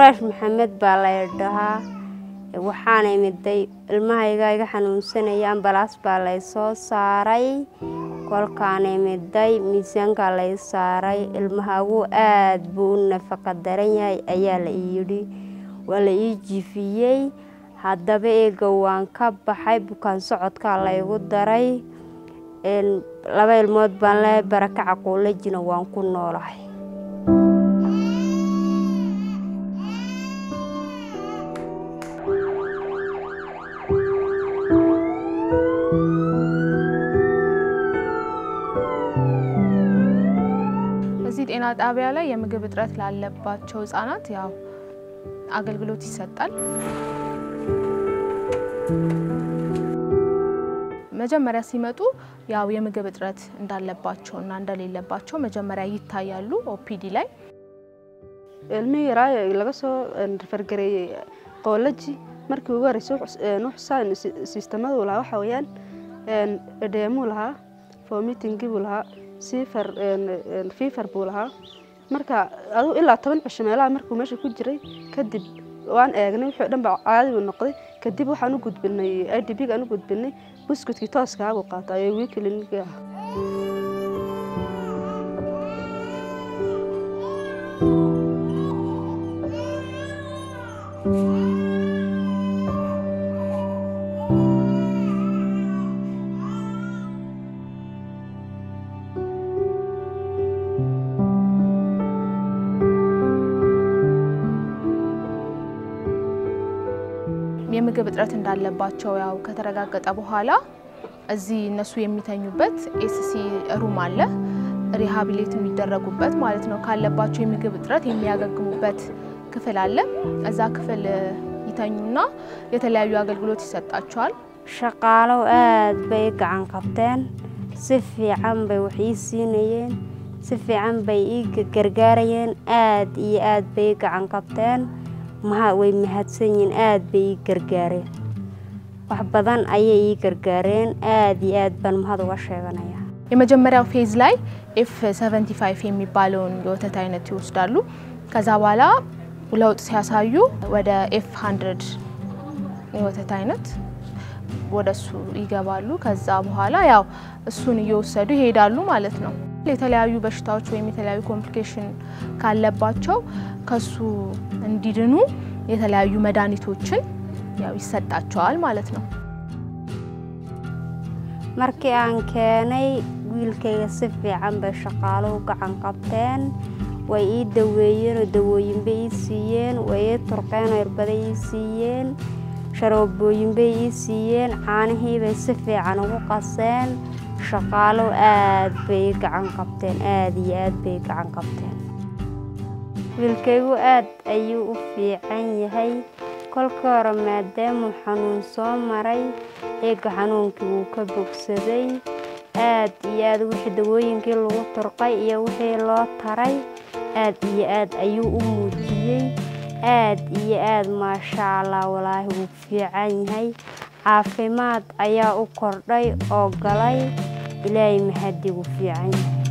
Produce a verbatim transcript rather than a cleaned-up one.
quraash maxamed baa la yiraahdaa waxaan imiday ilmahayga iga xanuunsanaya ambalaas baa la soo saaray kolkaan imiday miisaanka la saaray ilmahagu aad buu nafaqo daran yahay ayaa la yiri wala ii jifiyay haddaba eega waan ka baxay bukaan socodka la igu daray een laba ilmood baan la barakac qoolajina waan ku noolahay ጤና ጣቢያ ላይ የምግብ እጥረት ላለባቸው ህፃናት ያው አገልግሎት ይሰጣል መጀመሪያ ሲመጡ ያው የምግብ እጥረት እንዳለባቸውና እንደሌለባቸው መጀመሪያ ይታያሉ ኦፒዲ ላይ ilmi raay laga soo fargaray qoolaji markii ugu horeysay nuuxsaan sistemada wala waxa weeyaan een edeemo laha vomiting buu laha sifar een fever buu laha marka adu ilaa toban cisho meelaha markuu meesha ku jiray kadib waan eegnay wuxuu dhanba caadi u noqday kadib waxaan u gudbinay I D B gaan u gudbinay buskudkii tooska ah uu qaatay ee weekly-ga የምግብ እጥረት እንዳለባቸው ያው ከተረጋገጠ በኋላ እዚህ እነሱ የሚተኙበት ኤስሲ ሩም አለ ሪሃቢሊት የሚደረጉበት ማለት ነው ካለባቸው የምግብ እጥረት የሚያገግሙበት ክፍል አለ እዛ ክፍል ይተኙና የተለያዩ አገልግሎት ይሰጣቸዋል shaqaalo aad bay gacan qabteen si fiican bay wax ii siinayeen si fiican bay ii gargaarayeen aad iyo aad bay gacan qabteen ma way mahadsanyiin aad bay gargaareen wax badan ayay ii gargaareen aad iyo aad baan mahad uga sheeganaya የመጀመሪያው ፌዝ ላይ ኤፍ ሰቨንቲ ፋይቭ የሚባለውን የወተት አይነት ይወስዳሉ ከዛ በኋላ ለውጥ ሲያሳዩ ወደ ኤፍ ሀንድረድ የወተት አይነት ወደሱ ይገባሉ ከዛ በኋላ ያው እሱን እየወሰዱ ይሄዳሉ ማለት ነው የተለያዩ በሽታዎች ወይም የተለያዩ ኮምፕሊኬሽን ካለባቸው ከሱ እንዲድኑ የተለያዩ መድኃኒቶችን ያው ይሰጣቸዋል ማለት ነው markii aan keenay wiilkayga si fiican bay shaqaalo gacan qabteen way ii daweeyeen oo dawooyin bay ii siiyeen way ii turqeen oo irbada ii siiyeen sharoobooyin bay ii siiyeen caanihii bay si fiican ugu qaseen shaqaalo aad bay gacan qabteen aad iyo aad bay gacan qabteen wiilkaygu aad ayuu u fiican yahay kolka hore maadaama xanuun soo maray eega xanuunkii uu ka bogsaday aad iyo aad wixii dawooyinkii lagu turqay iyo wixii loo taray aad iyo aad ayuu u muujiyay aad iyo aad maasha Allah walaahi uu fiican yahay caafimaad ayaa u kordhay oo galay ilaahay mahadigu fiican yahay